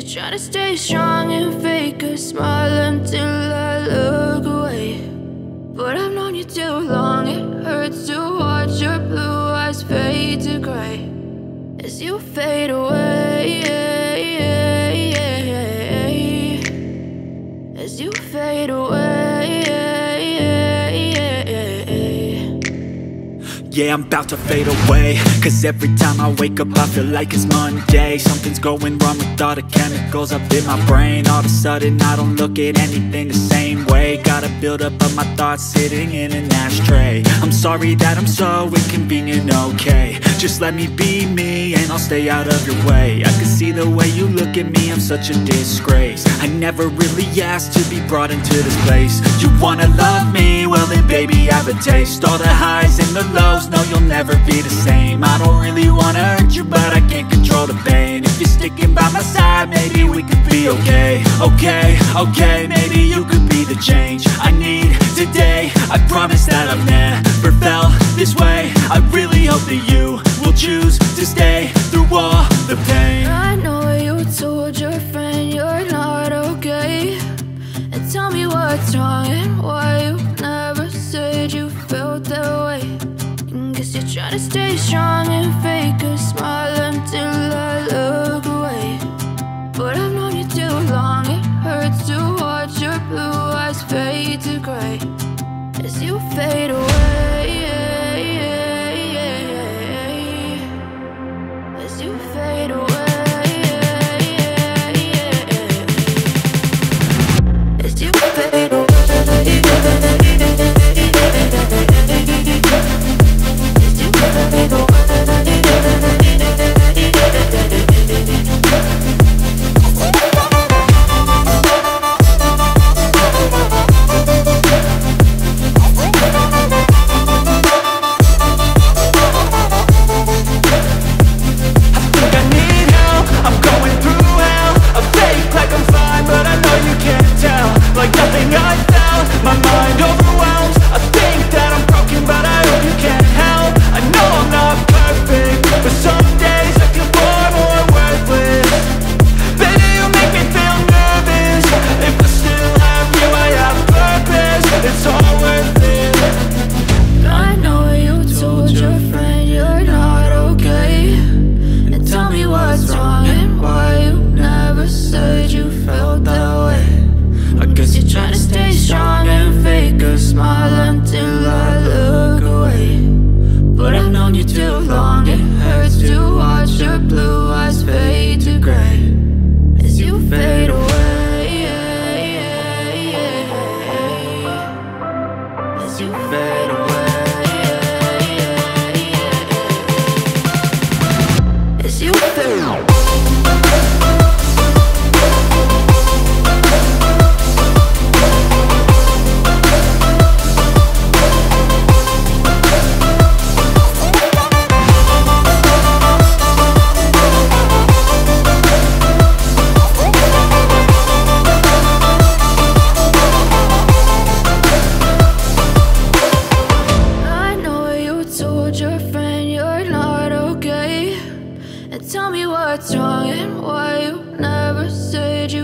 try to stay strong and fake a smile until I look away. But I've known you too long, it hurts to watch your blue eyes fade to gray as you fade away, as you fade away. Yeah, I'm about to fade away, cause every time I wake up I feel like it's Monday. Something's going wrong with all the chemicals up in my brain. All of a sudden I don't look at anything the same way. Gotta build up of my thoughts sitting in an ashtray. I'm sorry that I'm so inconvenient, okay. Just let me be me and I'll stay out of your way. I can see the way you look at me, I'm such a disgrace. I never really asked to be brought into this place. You wanna love me? Well then baby, have a taste. All the highs and the lows, no, you'll never be the same. I don't really wanna hurt you, but I can't control the pain. If you're sticking by my side, maybe we could be okay. Okay, maybe you could be the change I need today. I promise that I've never felt this way. I really hope that you will choose to stay through all the pain. I know you told your friend you're not okay, and tell me what's wrong and why you never said you felt that way. Guess you're trying to stay strong and fake a smile until I look away. But I've known you too long, it hurts to watch your blue eyes fade to gray as you fade away, as you fade away, as you fade away.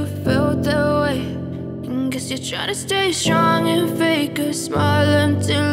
Try to stay strong and fake a smile until